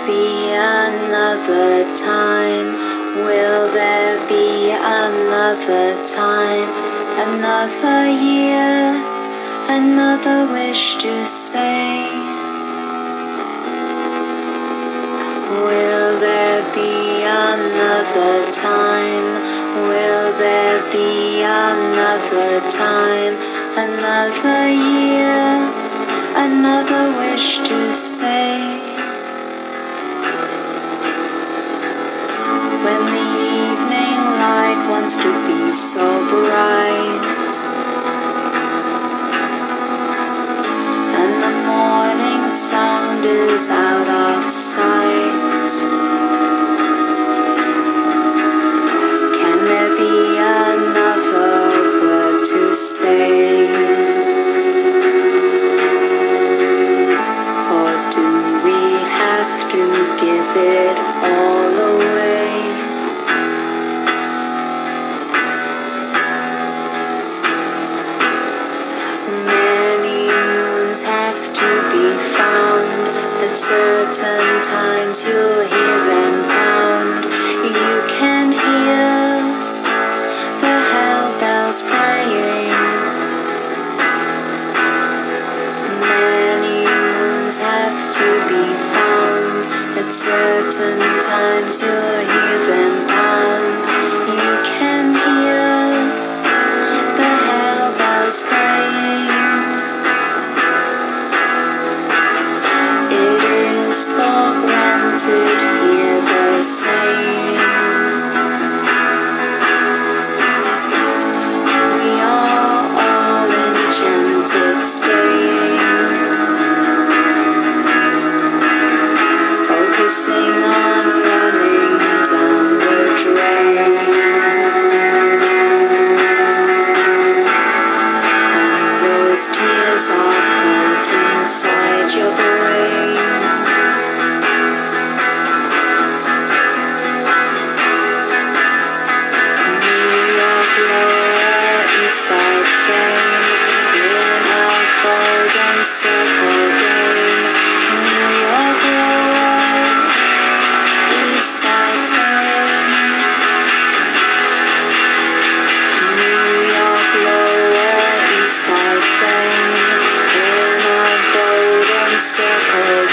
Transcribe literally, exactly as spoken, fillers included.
be another time? Will there be another time? Another year, another wish to say. Will there be another time? Will there be another time? Another year, another wish to say. When the evening light wants to be so bright, and the morning sound is out of sight, can there be another word to say? Or do we have to give it all away? Have to be found. At certain times you'll hear them pound. You can hear the hell bells praying. Many moons have to be found. At certain times you'll hear them pound. You can hear the hell bells praying. For granted, hear the saying. We are all enchanted staying, focusing on running down the drain. And those tears are caught inside your brain. Side frame in a golden circle game. New York Lower East Side frame. New York Lower East Side frame in a golden circle